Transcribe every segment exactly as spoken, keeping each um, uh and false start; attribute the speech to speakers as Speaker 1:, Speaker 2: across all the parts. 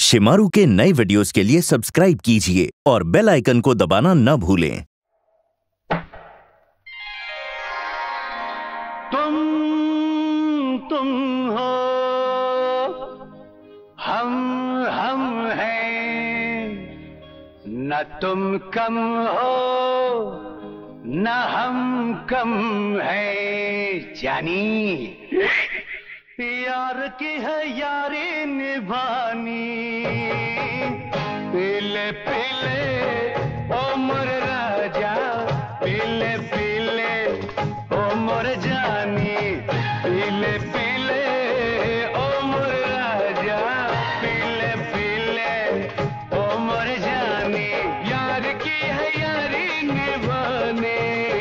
Speaker 1: शिमारू के नए वीडियोस के लिए सब्सक्राइब कीजिए और बेल आइकन को दबाना न भूलें।
Speaker 2: तुम तुम हो, हम हम हैं, न तुम कम हो न हम कम हैं। जानी यार की है यारी निभानी, पीले पीले ओ मोर राजा, पीले पीले ओ मोर जानी, पीले पीले ओ मोर राजा, पीले पीले ओ मोर जानी। यार की है यारी निभानी,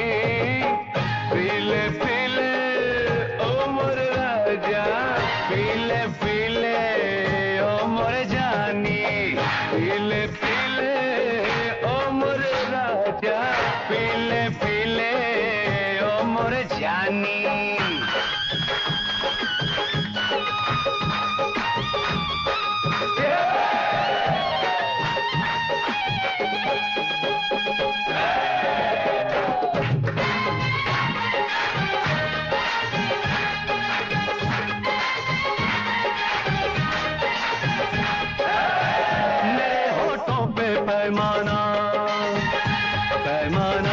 Speaker 2: पीले पीले ओ मोर राजा, पीले पीले ओ मोर जानी, पीले पीले ओ मोर राजा, पीले पीले ओ मोर जानी। पैमाना पैमाना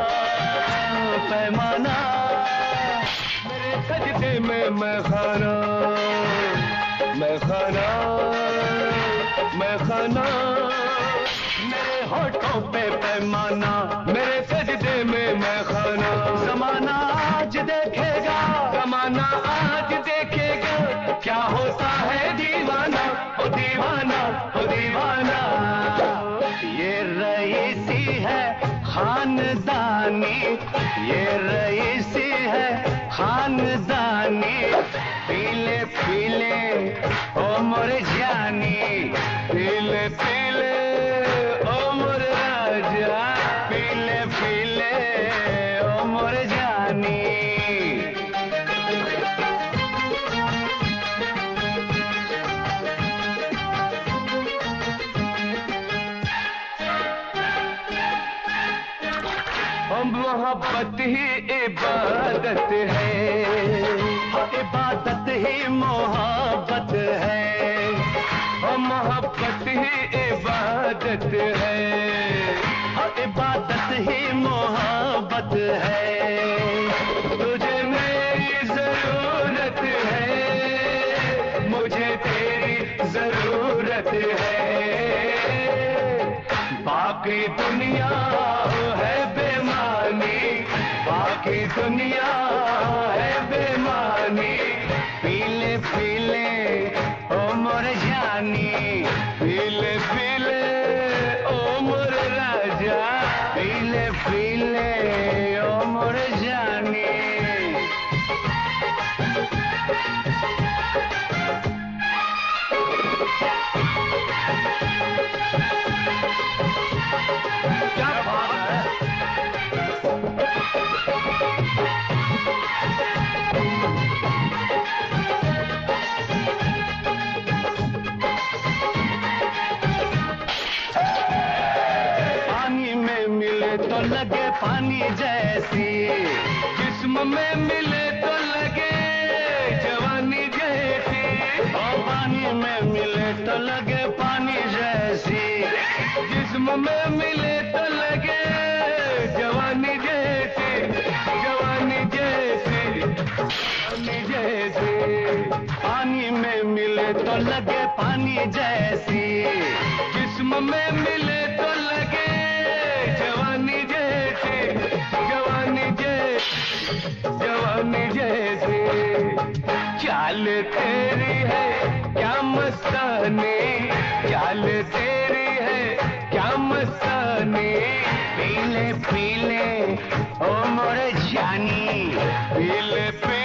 Speaker 2: पैमाना, मेरे सजदे में मैं खाना, मैं खाना मैं खाना, मेरे होठों पे पैमाना, मेरे सजदे में मैं खाना। जमाना आज देखेगा, जमाना आज देखेगा, क्या होता है दीवाना, ओ दीवाना ओ दीवाना। ये रईसी है खानदानी, ये रईसी है खानदानी, पीले पीले ओ मोर जानी, पीले पीले ओ मोर राजा, पीले पीले ओ मोर जानी। मोहब्बत ही इबादत है, इबादत ही मोहब्बत है, और मोहब्बत ही इबादत है, इबादत ही मोहब्बत है। तुझे मेरी जरूरत है, मुझे तेरी जरूरत है, बाकी दुनिया है बेमानी, बाकी दुनिया है बेमानी, पीले पीले ओ मोर जानी, पीले पीले ओ मोर राजा, पीले पीले ओ मोर जानी। क्या बात है। पानी में मिले तो लगे पानी जैसी, जिस्म में मिले तो लगे जवानी जैसी, और पानी में मिले तो लगे पानी जैसी, जिस्म में मिले तो लगे जवानी जैसी, जवानी जैसी जवानी जैसी। पानी में मिले तो लगे पानी जैसी, जिस्म में मिले तो लगे जवानी जैसी, जवानी जैसी जवानी जैसी। चाल तेरी है क्या मस्तानी, चाल तेरी है क्या मस्तानी, पीले पीले ओ मोर जानी, पीले पीले